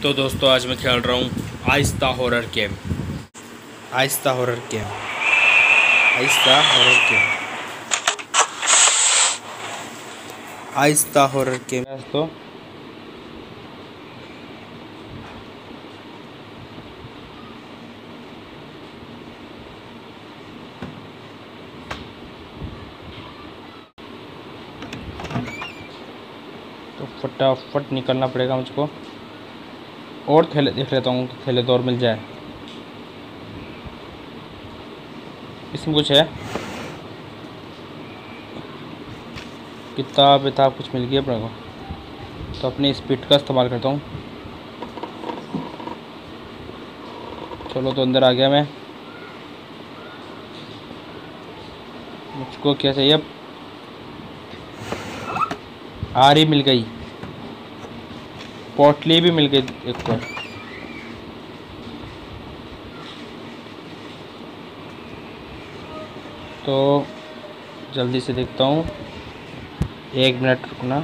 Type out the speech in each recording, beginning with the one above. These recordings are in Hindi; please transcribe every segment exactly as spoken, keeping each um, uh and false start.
तो दोस्तों आज मैं खेल रहा हूँ आहिस्ता हॉरर गेम आहिस्ता हॉरर गेम आहिस्ता हॉरर गेम आहिस्ता हॉरर गेम दोस्तों। तो फटाफट निकलना पड़ेगा मुझको, और थैले देख लेता हूँ, थैले तो और मिल जाए। इसमें कुछ है, किताब विताब कुछ मिल गया अपने को, तो अपनी स्पीड का इस्तेमाल करता हूँ। चलो तो अंदर आ गया मैं। मुझको क्या चाहिए अब? आरी मिल गई, पोटली भी मिल गई एक और। तो जल्दी से देखता हूँ, एक मिनट रुकना।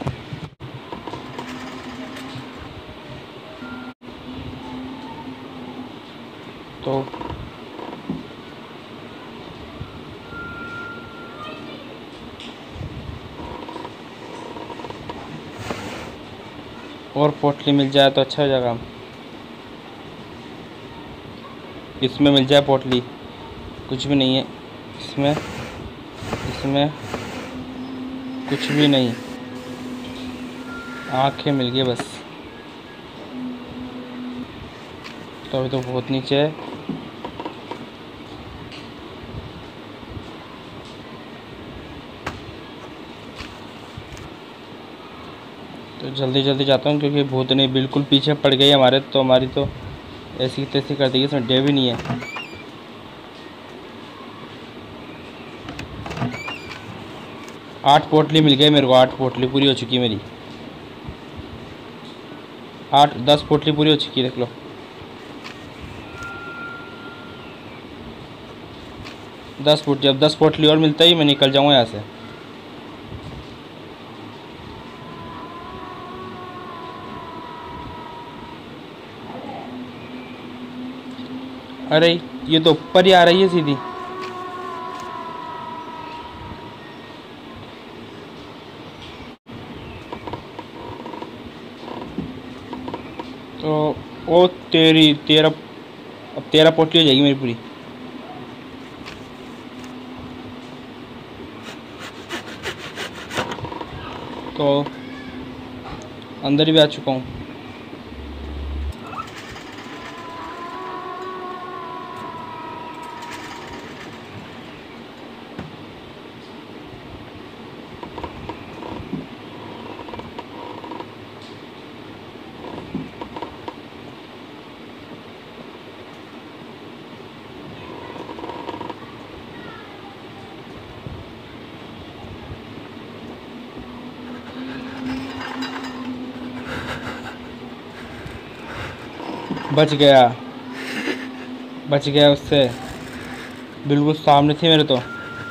तो और पोटली मिल जाए तो अच्छा हो जाएगा। इसमें मिल जाए पोटली, कुछ भी नहीं है इसमें, इसमें कुछ भी नहीं, आंखें मिल गई बस। तो अभी तो बहुत नीचे है। तो जल्दी जल्दी जाता हूँ क्योंकि भूतनी बिल्कुल पीछे पड़ गई हमारे, तो हमारी तो ऐसी तैसी कर देगी, इसमें डे भी नहीं है। आठ पोटली मिल गई मेरे को, आठ पोटली पूरी हो चुकी है मेरी, आठ दस पोटली पूरी हो चुकी है, देख लो। दस पोटली, अब दस पोटली और मिलता ही मैं निकल जाऊँगा यहाँ से। अरे ये तो ऊपर ही आ रही है सीधी। तो ओ तेरी तेरह, अब तेरह पोटली हो जाएगी मेरी पूरी। तो अंदर भी आ चुका हूँ। बच गया, बच गया उससे, बिल्कुल सामने थी मेरे। तो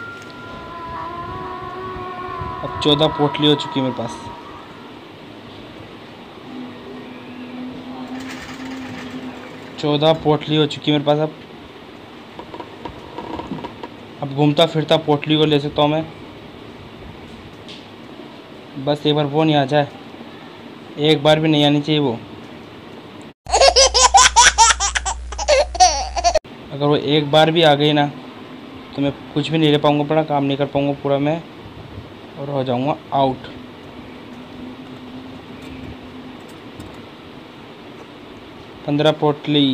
अब चौदह पोटली हो चुकी है मेरे पास। चौदह पोटली हो चुकी है मेरे पास। अब अब घूमता फिरता पोटली को ले सकता हूँ मैं, बस एक बार वो नहीं आ जाए, एक बार भी नहीं आनी चाहिए वो। अगर वो एक बार भी आ गई ना तो मैं कुछ भी नहीं ले पाऊँगा, अपना काम नहीं कर पाऊँगा पूरा मैं, और हो जाऊँगा आउट। पंद्रह पोटली,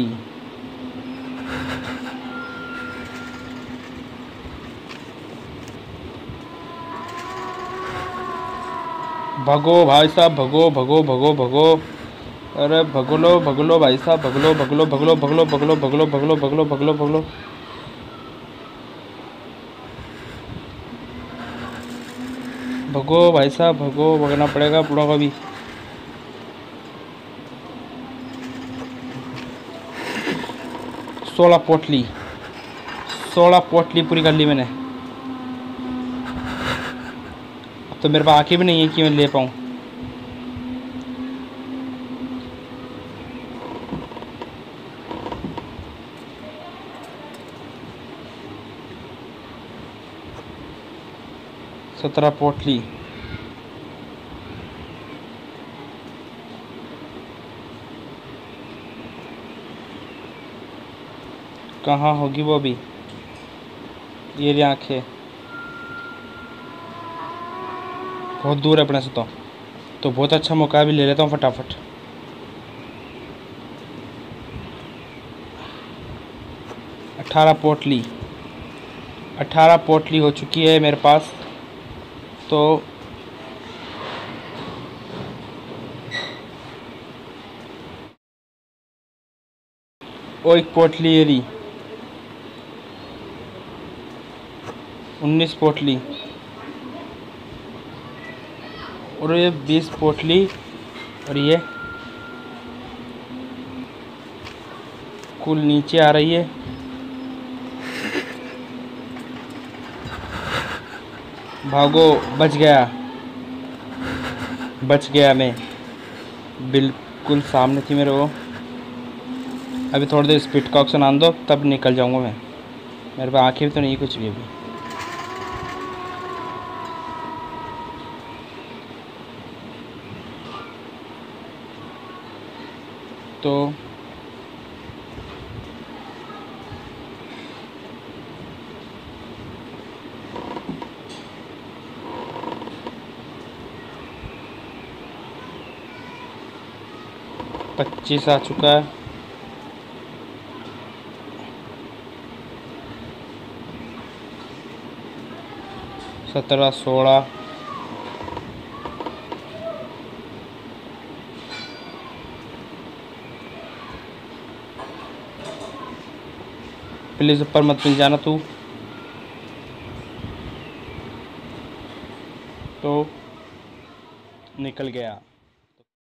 भगो भाई साहब, भगो भगो भगो भगो, अरे भगलो भगलो भाई साहब, भगलो भगलो भगलो भगलो भगलो भगलो भगलो भगलो भगलो भगलो। भगो भाई साहब भगो, भगना पड़ेगा पूरा का भी। सोलह पोटली, सोलह पोटली पूरी कर ली मैंने। अब तो मेरे पास आंखें भी नहीं है कि मैं ले पाऊँ। सत्रह पोटली। कहाँ होगी वो भी? ये रही आँखें, बहुत दूर है अपने से तो तो बहुत अच्छा मौका है, भी ले लेता हूँ फटाफट। अठारह पोटली, अठारह पोटली हो चुकी है मेरे पास। तो वो एक पोटली ये रही, उन्नीस पोटली, और ये बीस पोटली, और ये कुल नीचे आ रही है। भागो, बच गया, बच गया मैं, बिल्कुल सामने थी मेरे वो। अभी थोड़ी देर स्पीड का ऑप्शन आन दो, तब निकल जाऊंगा मैं। मेरे पास आंखें भी तो नहीं कुछ भी अभी। तो पच्चीस आ चुका है। सत्रह, सोलह, प्लीज ऊपर मत मिल जाना तू। तो निकल गया।